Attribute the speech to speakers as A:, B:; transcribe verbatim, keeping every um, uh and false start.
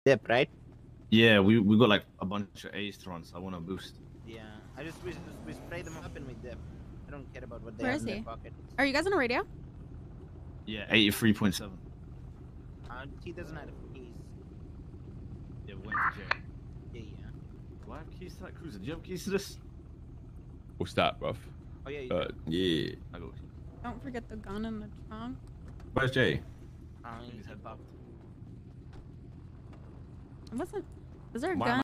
A: dip, right?
B: Yeah, we we got like a bunch of A's to run, so I want to boost.
A: Yeah, I just we, we spray them up and we dip. I don't care about what they
C: Where
A: have
C: is
A: in
C: he?
A: their pockets.
C: Are you guys on a radio?
B: Yeah, eighty-three point seven.
A: Uh, he doesn't have keys.
B: Yeah, we went to jail.
A: Yeah, yeah.
B: Do I have keys to that cruiser? Do you have keys to this?
D: What's that, bruv?
A: Oh yeah. You
D: Uh, yeah.
B: I got.
C: Don't forget the gun in the trunk.
D: Where's Jay?
A: uh,
B: His head popped.
C: It wasn't. Was there a
D: Why
C: gun?
D: am